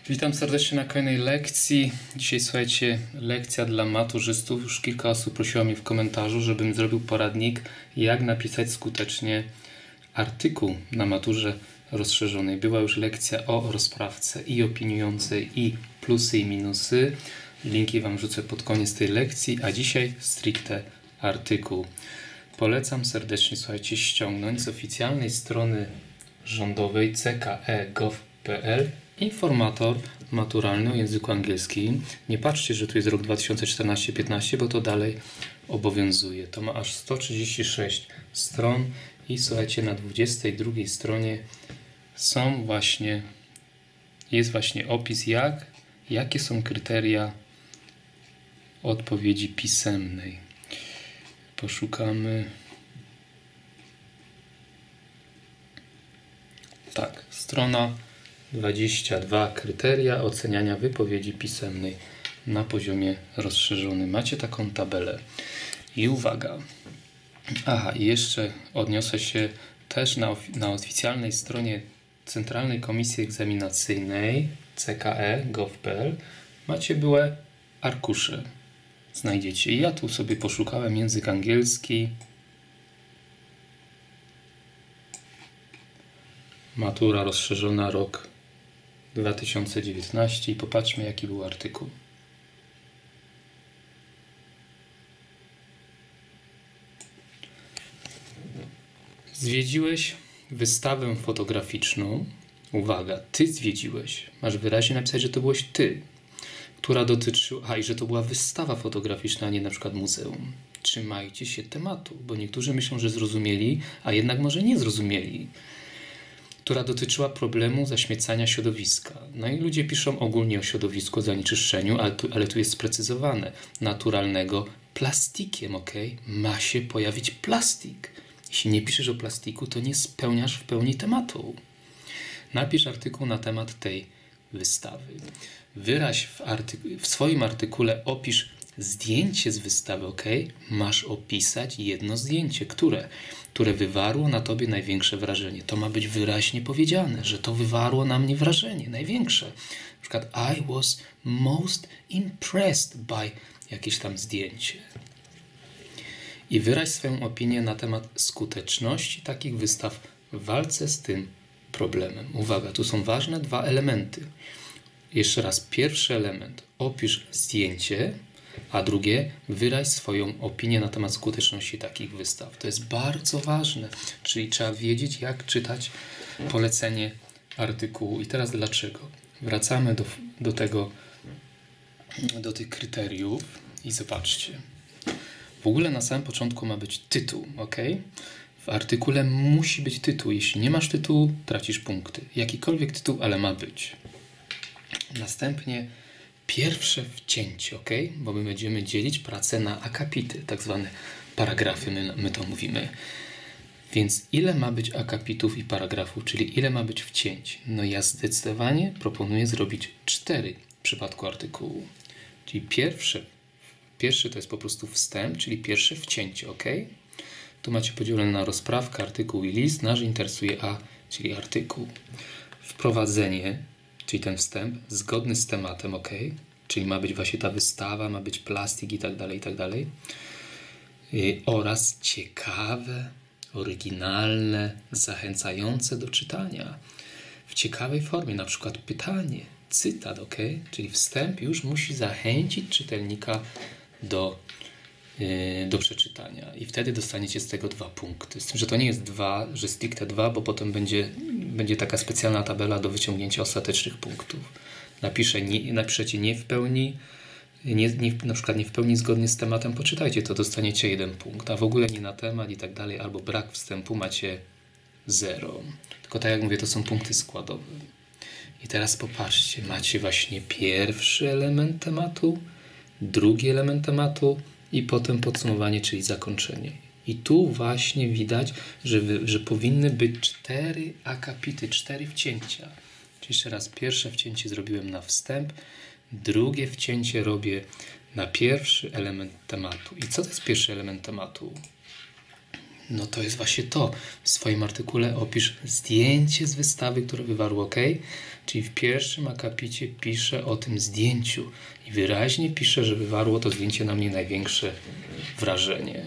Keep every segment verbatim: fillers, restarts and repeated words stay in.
Witam serdecznie na kolejnej lekcji. Dzisiaj, słuchajcie, lekcja dla maturzystów. Już kilka osób prosiło mnie w komentarzu, żebym zrobił poradnik, jak napisać skutecznie artykuł na maturze rozszerzonej. Była już lekcja o rozprawce i opiniującej, i plusy i minusy. Linki Wam rzucę pod koniec tej lekcji, a dzisiaj stricte artykuł. Polecam serdecznie, słuchajcie, ściągnąć z oficjalnej strony rządowej c k e kropka gov kropka p l informator maturalny o języku angielskim. Nie patrzcie, że tu jest rok dwa tysiące czternasty piętnasty, bo to dalej obowiązuje. To ma aż sto trzydzieści sześć stron i słuchajcie, na dwudziestej drugiej stronie są właśnie, jest właśnie opis, jak, jakie są kryteria odpowiedzi pisemnej. Poszukamy. Tak, strona dwadzieścia dwa. Kryteria oceniania wypowiedzi pisemnej na poziomie rozszerzonym. Macie taką tabelę. I uwaga. Aha, i jeszcze odniosę się też na, na oficjalnej stronie Centralnej Komisji Egzaminacyjnej c k e kropka gov kropka p l macie byłe arkusze. Znajdziecie. I ja tu sobie poszukałem język angielski. Matura rozszerzona rok dwa tysiące dziewiętnasty i popatrzmy, jaki był artykuł. Zwiedziłeś wystawę fotograficzną. Uwaga, ty zwiedziłeś. Masz wyraźnie napisać, że to byłeś ty, która dotyczyła, a i że to była wystawa fotograficzna, a nie na przykład muzeum. Trzymajcie się tematu, bo niektórzy myślą, że zrozumieli, a jednak może nie zrozumieli. Która dotyczyła problemu zaśmiecania środowiska. No i ludzie piszą ogólnie o środowisku, o zanieczyszczeniu, ale tu, ale tu jest sprecyzowane. Naturalnego plastikiem, ok? Ma się pojawić plastik. Jeśli nie piszesz o plastiku, to nie spełniasz w pełni tematu. Napisz artykuł na temat tej wystawy. Wyraź w, artyku- w swoim artykule, opisz zdjęcie z wystawy, ok? Masz opisać jedno zdjęcie, które, które wywarło na tobie największe wrażenie. To ma być wyraźnie powiedziane, że to wywarło na mnie wrażenie największe. Na przykład I was most impressed by jakieś tam zdjęcie. I wyraź swoją opinię na temat skuteczności takich wystaw w walce z tym problemem. Uwaga, tu są ważne dwa elementy. Jeszcze raz, pierwszy element, opisz zdjęcie, a drugie, wyraź swoją opinię na temat skuteczności takich wystaw. To jest bardzo ważne, czyli trzeba wiedzieć, jak czytać polecenie artykułu. I teraz dlaczego? Wracamy do, do tego, do tych kryteriów i zobaczcie. W ogóle na samym początku ma być tytuł, ok? W artykule musi być tytuł. Jeśli nie masz tytułu, tracisz punkty. Jakikolwiek tytuł, ale ma być. Następnie pierwsze wcięcie, ok? Bo my będziemy dzielić pracę na akapity, tak zwane paragrafy, my, my to mówimy. Więc ile ma być akapitów i paragrafów, czyli ile ma być wcięć? No ja zdecydowanie proponuję zrobić cztery w przypadku artykułu. Czyli pierwsze, pierwszy to jest po prostu wstęp, czyli pierwsze wcięcie, ok? Tu macie podzielone na rozprawkę, artykuł i list. Nasz interesuje A, czyli artykuł. Wprowadzenie, czyli ten wstęp, zgodny z tematem, ok? Czyli ma być właśnie ta wystawa, ma być plastik i tak dalej, i tak dalej. Yy, oraz ciekawe, oryginalne, zachęcające do czytania. W ciekawej formie, na przykład pytanie, cytat, ok? Czyli wstęp już musi zachęcić czytelnika do, yy, do przeczytania. I wtedy dostaniecie z tego dwa punkty. Z tym, że to nie jest dwa, że stricte dwa, bo potem będzie, będzie taka specjalna tabela do wyciągnięcia ostatecznych punktów. Napiszę nie, napiszecie nie w pełni, nie, nie, na przykład nie w pełni zgodnie z tematem, poczytajcie to, dostaniecie jeden punkt, a w ogóle nie na temat i tak dalej, albo brak wstępu macie zero. Tylko tak jak mówię, to są punkty składowe. I teraz popatrzcie, macie właśnie pierwszy element tematu, drugi element tematu i potem podsumowanie, czyli zakończenie. I tu właśnie widać, że, wy, że powinny być cztery akapity, cztery wcięcia. Czyli jeszcze raz, pierwsze wcięcie zrobiłem na wstęp, drugie wcięcie robię na pierwszy element tematu. I co to jest pierwszy element tematu? No to jest właśnie to. W swoim artykule opisz zdjęcie z wystawy, które wywarło OK. Czyli w pierwszym akapicie piszę o tym zdjęciu i wyraźnie piszę, że wywarło to zdjęcie na mnie największe wrażenie.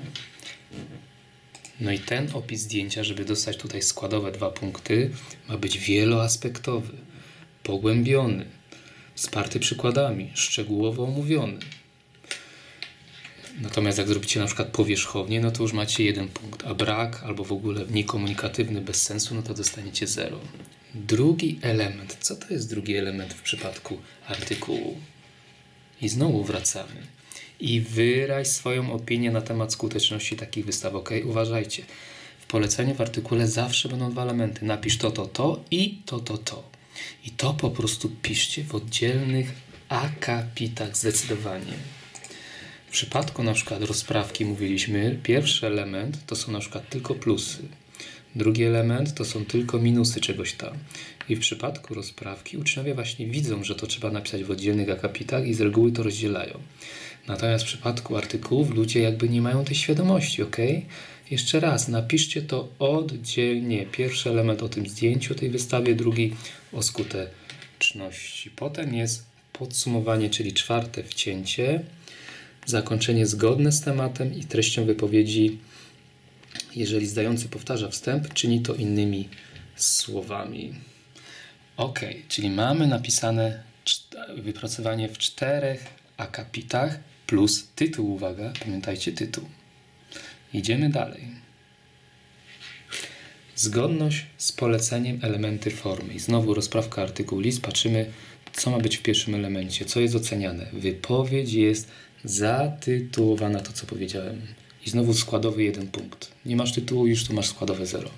No i ten opis zdjęcia, żeby dostać tutaj składowe dwa punkty, ma być wieloaspektowy, pogłębiony, wsparty przykładami, szczegółowo omówiony. Natomiast jak zrobicie na przykład powierzchownie, no to już macie jeden punkt, a brak albo w ogóle niekomunikatywny, bez sensu, no to dostaniecie zero. Drugi element. Co to jest drugi element w przypadku artykułu? I znowu wracamy. I wyraź swoją opinię na temat skuteczności takich wystaw. Ok, uważajcie. W poleceniu w artykule zawsze będą dwa elementy. Napisz to, to, to i to, to, to. I to po prostu piszcie w oddzielnych akapitach zdecydowanie. W przypadku na przykład rozprawki mówiliśmy, pierwszy element to są na przykład tylko plusy. Drugi element to są tylko minusy czegoś tam. I w przypadku rozprawki uczniowie właśnie widzą, że to trzeba napisać w oddzielnych akapitach i z reguły to rozdzielają. Natomiast w przypadku artykułów ludzie jakby nie mają tej świadomości, ok? Jeszcze raz, napiszcie to oddzielnie. Pierwszy element o tym zdjęciu, o tej wystawie, drugi o skuteczności. Potem jest podsumowanie, czyli czwarte wcięcie, zakończenie zgodne z tematem i treścią wypowiedzi. Jeżeli zdający powtarza wstęp, czyni to innymi słowami. Ok, czyli mamy napisane wypracowanie w czterech akapitach plus tytuł, uwaga, pamiętajcie tytuł. Idziemy dalej. Zgodność z poleceniem, elementy formy. I znowu rozprawka, artykuł, list. Patrzymy, co ma być w pierwszym elemencie, co jest oceniane. Wypowiedź jest zatytułowana, to co powiedziałem. I znowu składowy jeden punkt. Nie masz tytułu, już tu masz składowe zero.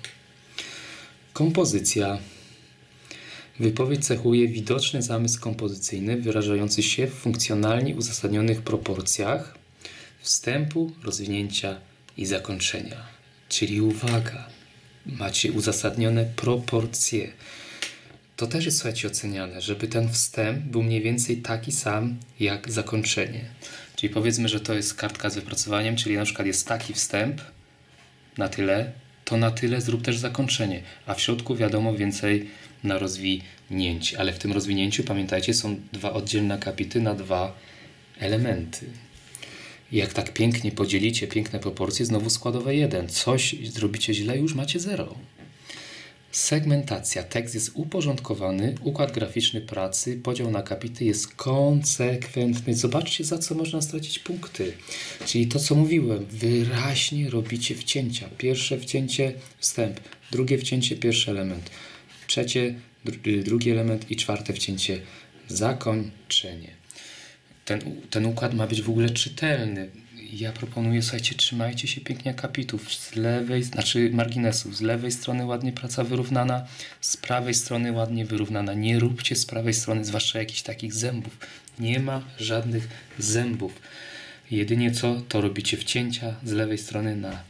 Kompozycja. Wypowiedź cechuje widoczny zamysł kompozycyjny wyrażający się w funkcjonalnie uzasadnionych proporcjach wstępu, rozwinięcia i zakończenia. Czyli uwaga, macie uzasadnione proporcje. To też jest, słuchajcie, oceniane, żeby ten wstęp był mniej więcej taki sam jak zakończenie. Czyli powiedzmy, że to jest kartka z wypracowaniem, czyli na przykład jest taki wstęp, na tyle, to na tyle zrób też zakończenie, a w środku wiadomo więcej na rozwinięcie. Ale w tym rozwinięciu, pamiętajcie, są dwa oddzielne akapity na dwa elementy. I jak tak pięknie podzielicie, piękne proporcje, znowu składowe jeden. Coś zrobicie źle, już macie zero. Segmentacja. Tekst jest uporządkowany, układ graficzny pracy, podział na akapity jest konsekwentny. Zobaczcie, za co można stracić punkty. Czyli to, co mówiłem, wyraźnie robicie wcięcia. Pierwsze wcięcie, wstęp. Drugie wcięcie, pierwszy element. Trzecie, dru- drugi element i czwarte wcięcie, zakończenie. Ten, ten układ ma być w ogóle czytelny. Ja proponuję, słuchajcie, trzymajcie się pięknie akapitów. Z lewej, znaczy marginesów. Z lewej strony ładnie praca wyrównana, z prawej strony ładnie wyrównana. Nie róbcie z prawej strony, zwłaszcza jakichś takich zębów. Nie ma żadnych zębów. Jedynie co, to robicie wcięcia z lewej strony na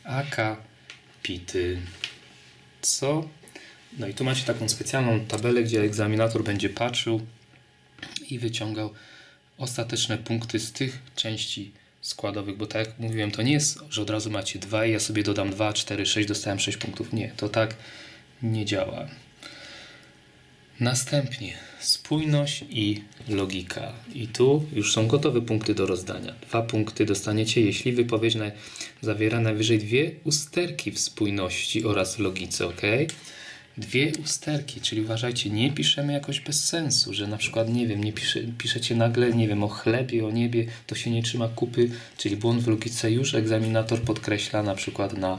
akapity. Co? No i tu macie taką specjalną tabelę, gdzie egzaminator będzie patrzył i wyciągał ostateczne punkty z tych części składowych, bo tak jak mówiłem, to nie jest, że od razu macie dwa i ja sobie dodam dwa, cztery, sześć, dostałem sześć punktów. Nie, to tak nie działa. Następnie spójność i logika. I tu już są gotowe punkty do rozdania. Dwa punkty dostaniecie, jeśli wypowiedź na, zawiera najwyżej dwie usterki w spójności oraz logice, ok? Dwie usterki, czyli uważajcie, nie piszemy jakoś bez sensu, że na przykład, nie wiem, nie pisze, piszecie nagle, nie wiem, o chlebie, o niebie, to się nie trzyma kupy, czyli błąd w logice już egzaminator podkreśla na przykład na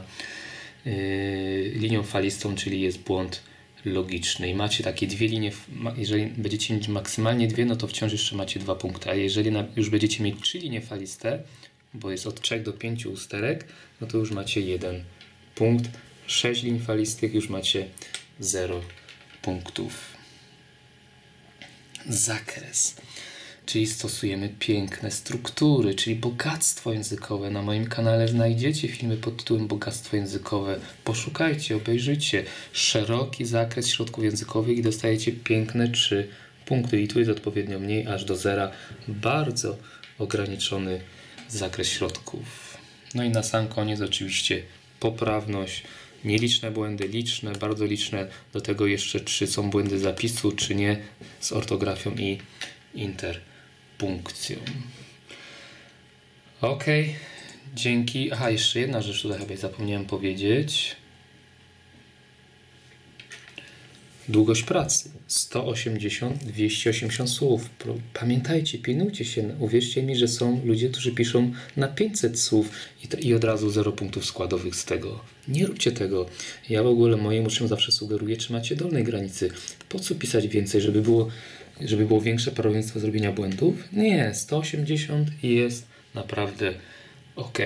yy, linią falistą, czyli jest błąd logiczny. I macie takie dwie linie, jeżeli będziecie mieć maksymalnie dwie, no to wciąż jeszcze macie dwa punkty, a jeżeli na, już będziecie mieć trzy linie faliste, bo jest od trzech do pięciu usterek, no to już macie jeden punkt. Sześć linii falistych już macie zero punktów. Zakres. Czyli stosujemy piękne struktury, czyli bogactwo językowe. Na moim kanale znajdziecie filmy pod tytułem Bogactwo językowe. Poszukajcie, obejrzyjcie. Szeroki zakres środków językowych i dostajecie piękne trzy punkty. I tu jest odpowiednio mniej, aż do zera. Bardzo ograniczony zakres środków. No i na sam koniec oczywiście poprawność, nieliczne błędy, liczne, bardzo liczne, do tego jeszcze czy są błędy zapisu, czy nie, z ortografią i interpunkcją. Ok, dzięki. Aha, jeszcze jedna rzecz tutaj chyba zapomniałem powiedzieć. Długość pracy sto osiemdziesiąt do dwieście osiemdziesiąt słów. Pamiętajcie, pilnujcie się. Uwierzcie mi, że są ludzie, którzy piszą na pięćset słów i, to, i od razu zero punktów składowych z tego. Nie róbcie tego. Ja w ogóle moim uczniom zawsze sugeruję, trzymajcie dolnej granicy. Po co pisać więcej, żeby było, żeby było większe prawdopodobieństwo zrobienia błędów? Nie, sto osiemdziesiąt i jest naprawdę ok.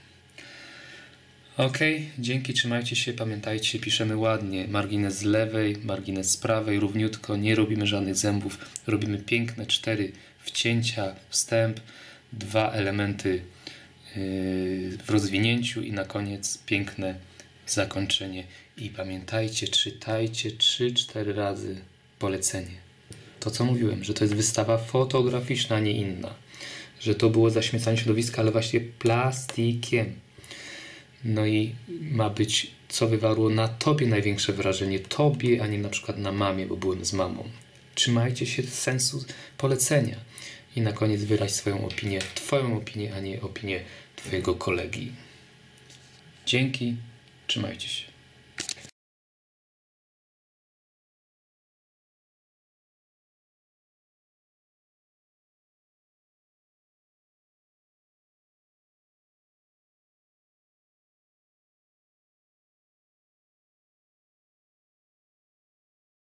Ok, dzięki, trzymajcie się, pamiętajcie, piszemy ładnie, margines z lewej, margines z prawej, równiutko, nie robimy żadnych zębów, robimy piękne cztery wcięcia, wstęp, dwa elementy yy, w rozwinięciu i na koniec piękne zakończenie. I pamiętajcie, czytajcie trzy cztery razy polecenie. To co mówiłem, że to jest wystawa fotograficzna, a nie inna, że to było zaśmiecanie środowiska, ale właśnie plastikiem. No i ma być, co wywarło na tobie największe wrażenie, tobie, a nie na przykład na mamie, bo byłem z mamą. Trzymajcie się sensu polecenia i na koniec wyraź swoją opinię, twoją opinię, a nie opinię twojego kolegi. Dzięki, trzymajcie się.